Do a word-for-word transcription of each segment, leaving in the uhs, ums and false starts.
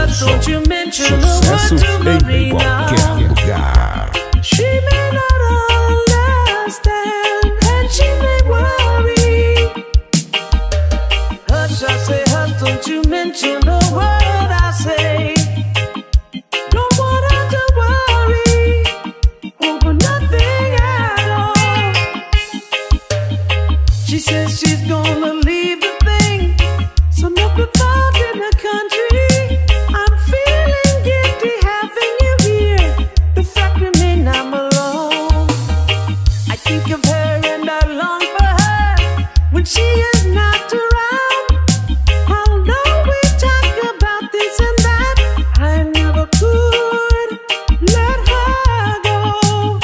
her, don't you mention a word to Marina. She may not understand and she may worry. Hush, I say, hush, don't you mention the word I say. Don't want her to worry over nothing at all. She says she's gonna leave the thing, so no good thought in the country. I'm feeling guilty having you here. The fact remains I'm alone. I think of her and I long for her when she is not around. Although we talk about this and that, I never could let her go.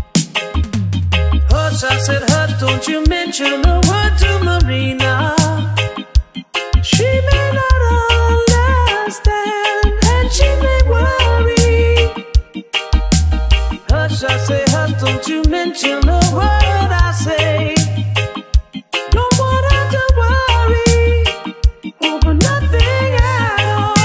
Hush, I said, hush, don't you mention a word to Marina. She may not understand and she may worry. Hush, I say, hush, don't you mention a word I say. Don't want her to worry over nothing at all.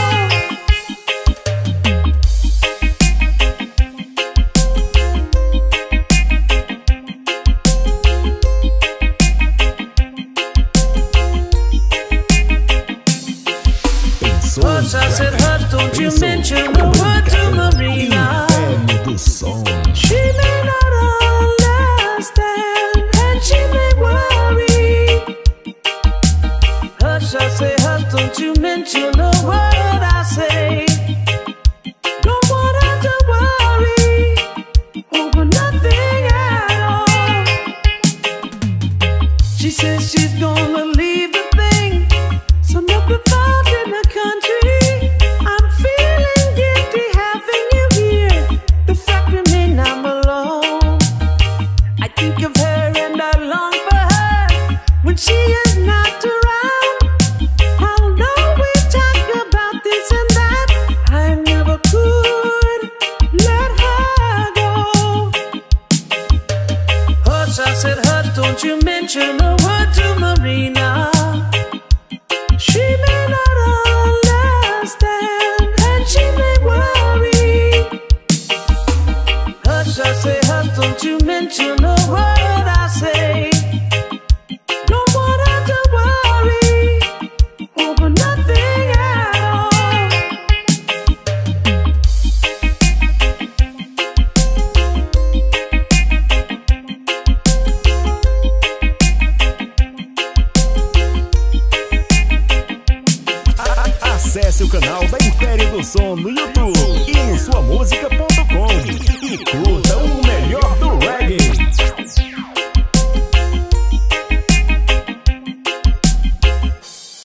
Hush, I said, hush, don't you mention a word to Marina. She may not understand and she may worry. Hush, I say, hush, don't you mention a word I say. Don't want her to worry over nothing at all. She says she's gonna leave the thing, so no good thought in the country. I'm feeling guilty having you here. The fact remains I'm alone. I think of her and I long for her when she is not around. Although we talk about this and that, I never could let her go. Hush, I said, hush, don't you mention a word to Marina. She may not understand and she may worry. Hush, I say, hush, don't you mention a word I say. Don't want her to worry over nothing at all. Acesse o canal da Império do Som no YouTube e no sua música ponto com e curta o melhor.